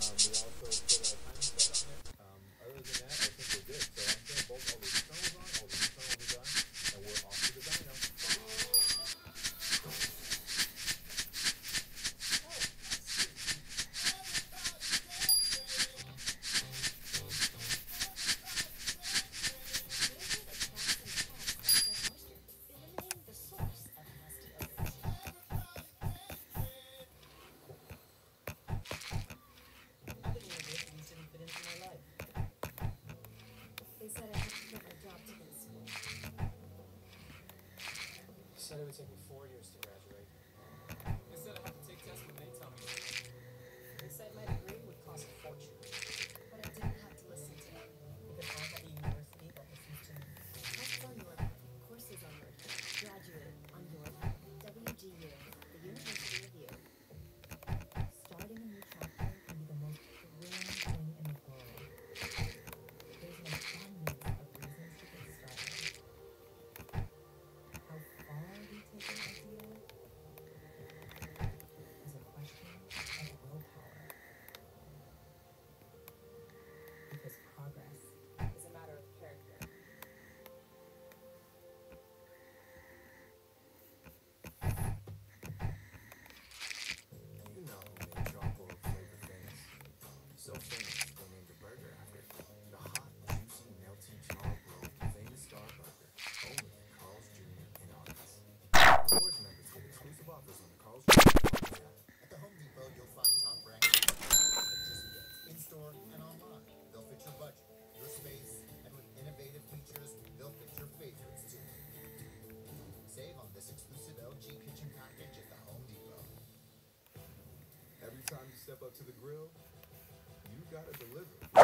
We also put a timing set on it. Other than that, I think we're good. So I'm saying both all the externals on, all the internals are done, and we're off to the dyno. They said I have to get my job to this school. Said it would take me 4 years to graduate. They said I have to take tests when they tell me. They said my degree would cost a fortune. But I didn't have to listen to them. Because I have a university that listens to me. Tests on your time, courses on your time, graduate on your time. WGU, the University of You. Starting a new chapter can be the most thrilling thing in the world. There's an abundance of reasons to get started. How far we take an idea is a question of willpower. Because progress is a matter of character. You know who made charcoal flavor famous? So famous, they named a burger after it. The hot, juicy, melty charcoal famous Star Burger. Only at Carl's Jr. in August. Rewards members get exclusive offers on the Carl's Jr. August app. At the Home Depot, you'll find top brands in-store and online. They'll fit your budget, your space, and with innovative features, they'll fit your favorites too. Save on this exclusive LG kitchen package at the Home Depot. Every time you step up to the grill, you gotta deliver.